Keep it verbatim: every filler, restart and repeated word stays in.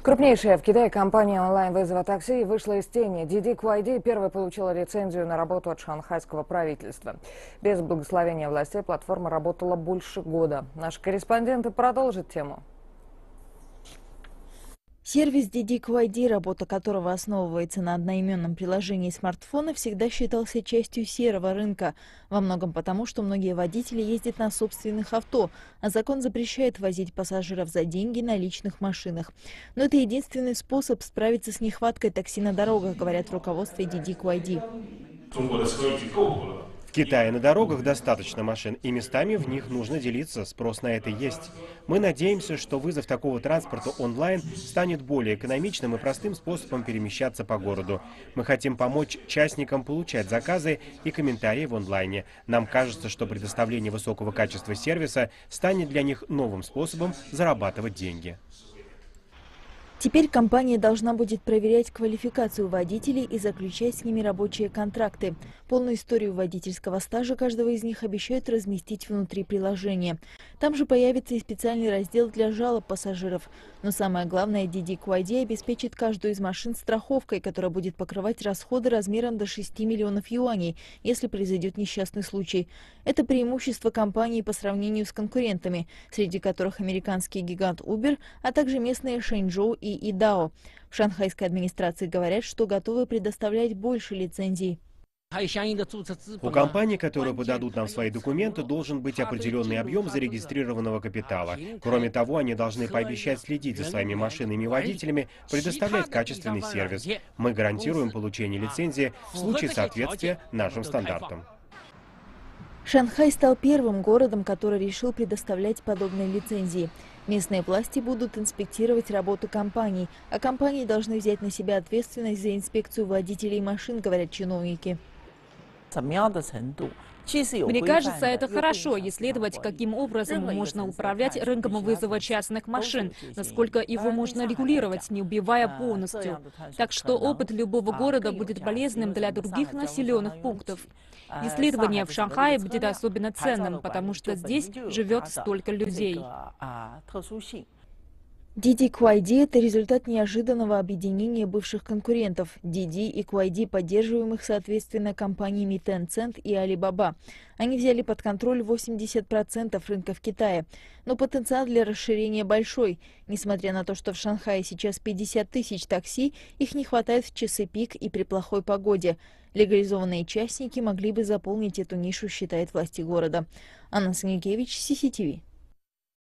Крупнейшая в Китае компания онлайн-вызова такси вышла из тени. ди ди кью ай ди первой получила лицензию на работу от шанхайского правительства. Без благословения властей платформа работала больше года. Наши корреспонденты продолжат тему. Сервис ди ди кью ай ди, работа которого основывается на одноименном приложении смартфона, всегда считался частью серого рынка. Во многом потому, что многие водители ездят на собственных авто, а закон запрещает возить пассажиров за деньги на личных машинах. Но это единственный способ справиться с нехваткой такси на дорогах, говорят в руководстве ди ди кью ай ди. В Китае на дорогах достаточно машин, и местами в них нужно делиться, спрос на это есть. Мы надеемся, что вызов такого транспорта онлайн станет более экономичным и простым способом перемещаться по городу. Мы хотим помочь частникам получать заказы и комментарии в онлайне. Нам кажется, что предоставление высокого качества сервиса станет для них новым способом зарабатывать деньги. Теперь компания должна будет проверять квалификацию водителей и заключать с ними рабочие контракты. Полную историю водительского стажа каждого из них обещают разместить внутри приложения. Там же появится и специальный раздел для жалоб пассажиров. Но самое главное, ди ди кью ай ди обеспечит каждую из машин страховкой, которая будет покрывать расходы размером до шести миллионов юаней, если произойдет несчастный случай. Это преимущество компании по сравнению с конкурентами, среди которых американский гигант Uber, а также местные Шэньчжоу и Идао. В шанхайской администрации говорят, что готовы предоставлять больше лицензий. У компаний, которые подадут нам свои документы, должен быть определенный объем зарегистрированного капитала. Кроме того, они должны пообещать следить за своими машинами и водителями, предоставлять качественный сервис. Мы гарантируем получение лицензии в случае соответствия нашим стандартам. Шанхай стал первым городом, который решил предоставлять подобные лицензии. Местные власти будут инспектировать работу компаний, а компании должны взять на себя ответственность за инспекцию водителей машин, говорят чиновники. Мне кажется, это хорошо, исследовать, каким образом можно управлять рынком вызова частных машин, насколько его можно регулировать, не убивая полностью. Так что опыт любого города будет полезным для других населенных пунктов. Исследование в Шанхае будет особенно ценным, потому что здесь живет столько людей. ди ди кью ай ди – это результат неожиданного объединения бывших конкурентов Didi и кью ай ди, поддерживаемых соответственно компаниями Tencent и Alibaba. Они взяли под контроль восемьдесят процентов рынка в Китае. Но потенциал для расширения большой. Несмотря на то, что в Шанхае сейчас пятьдесят тысяч такси, их не хватает в часы пик и при плохой погоде. Легализованные частники могли бы заполнить эту нишу, считает власти города. Анна Санюкевич, си си ти ви.